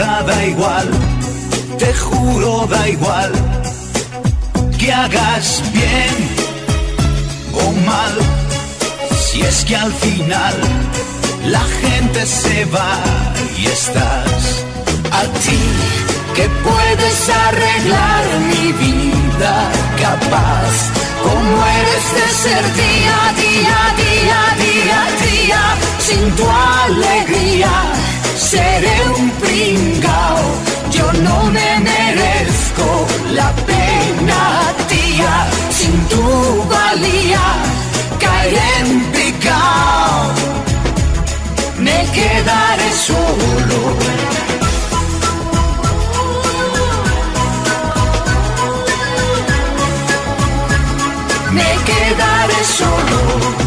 ahora da igual, te juro da igual, que hagas bien o mal, si es que al final la gente se va y estás a ti, que puedes arreglar mi vida, capaz como eres de ser día, día, día, día, día, sin tu alegría seré un pringao, yo no me merezco la pena, tía, sin tu valía caeré en picao, me quedaré solo. Me quedaré solo.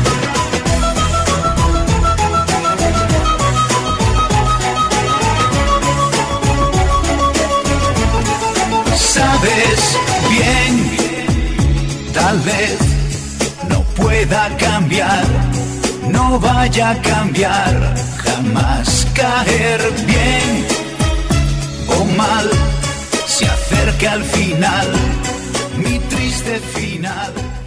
Sabes bien, tal vez no pueda cambiar, no vaya a cambiar, jamás caer bien o mal, se acerca al final, mi triste final.